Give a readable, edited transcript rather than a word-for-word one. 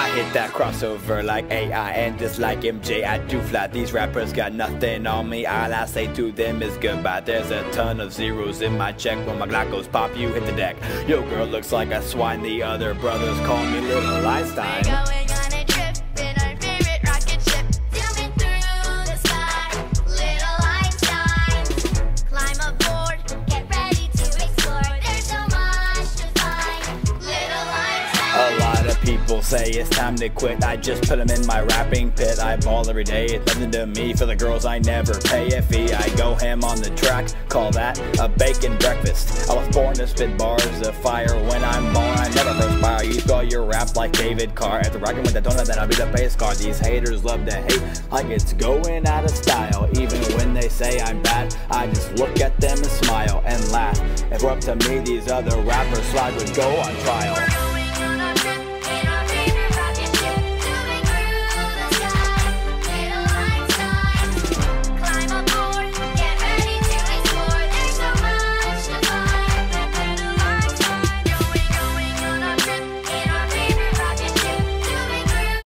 hit that crossover like AI, and just like MJ, I do fly. These rappers got nothing on me. All I say to them is goodbye. There's a ton of zeros in my check. When my Glock goes pop, you hit the deck. Yo, girl looks like a swine. The other brothers call me Little Einstein. A lot of people say it's time to quit. I just put them in my rapping pit. I ball every day, it's nothing to me. For the girls I never pay a fee. I go ham on the track, call that a bacon breakfast. I was born to spit bars of fire. When I'm born, I never perspire. You spell your rap like David Carr. After rocking with the donut, then I'll be the bass card. These haters love to hate like it's going out of style. Even when they say I'm bad, I just look at them and smile and laugh. If it were up to me, these other rappers' slides would go on trial.